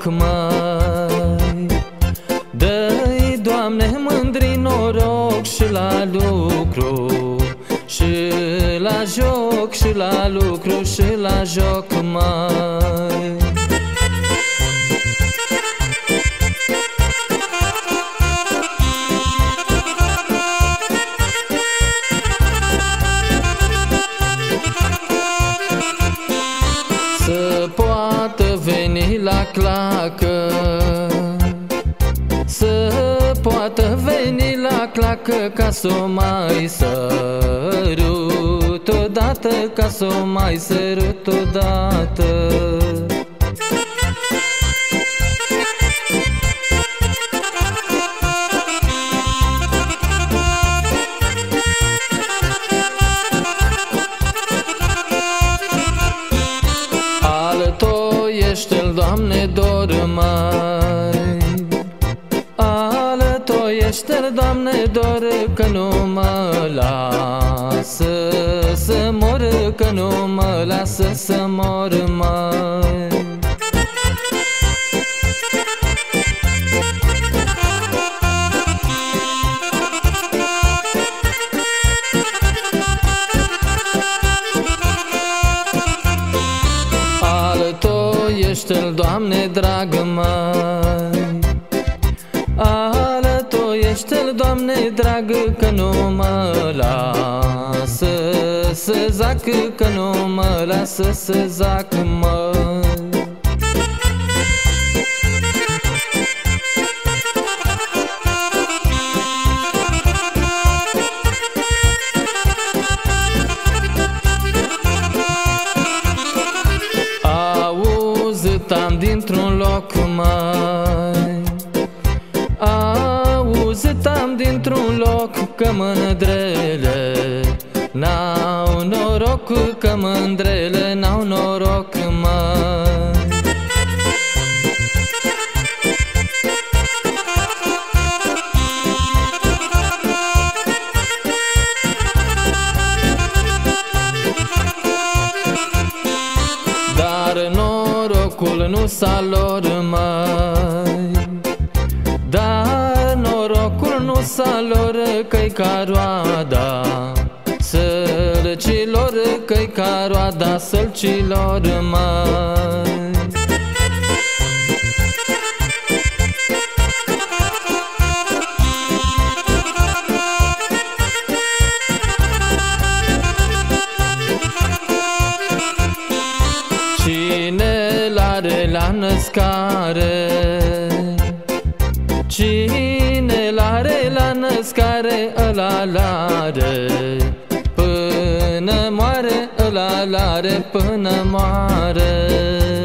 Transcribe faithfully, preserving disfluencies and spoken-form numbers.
mai. Dă-i, Doamne, mândri noroc și la lucru, și la joc, și la lucru, și la joc mai. Să poată veni la clacă, să poată veni la clacă, ca s-o mai sărut odată, ca s-o mai sărut odată. Altoiește-l, Doamne, dor mai. Altoiește-l, Doamne, dor, că nu mă lasă să mor, că nu mă lasă să mor mai. Altoiește-l, Doamne, drag mai. Altoiește-l, Doamne, drag, că nu mă lasă să zac, că nu mă lasă să zac mai. Auzit-am dintr-un loc mai. Auzit-am dintr-un loc că mândrele n-au noroc, că mândrele n-au noroc mai. Dar norocul nu s-a lor mai. Dar norocul nu s-a lor, că-i ca roada sălcilor, că-i ca roada sălcilor mai. Cine l-are la născare, cine l-are la născare, ăla l-are până moare, ăla l-are până moare.